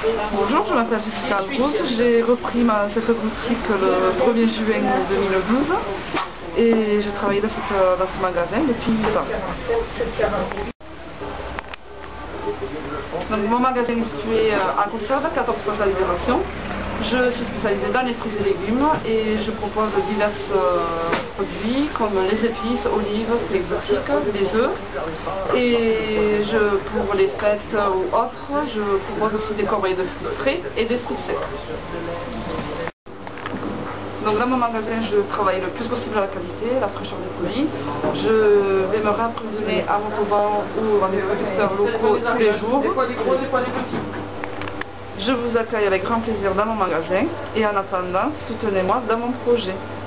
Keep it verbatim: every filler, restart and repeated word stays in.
Bonjour, je m'appelle Jessica Rose. J'ai repris ma, cette boutique le premier juin deux mille douze et je travaille dans, cette, dans ce magasin depuis huit ans. Donc, mon magasin est situé à Cossade, quatorze place de la Libération. Je suis spécialisée dans les fruits et légumes et je propose divers euh, produits comme les épices, olives, fruits exotiques, les œufs. Et je, pour les fêtes ou autres, je propose aussi des corbeilles de fruits frais et des fruits secs. Donc dans mon magasin, je travaille le plus possible à la qualité, la fraîcheur des produits. Je vais me réapprovisionner à Montauban ou dans des producteurs locaux tous les jours. Je vous accueille avec grand plaisir dans mon magasin et en attendant, soutenez-moi dans mon projet.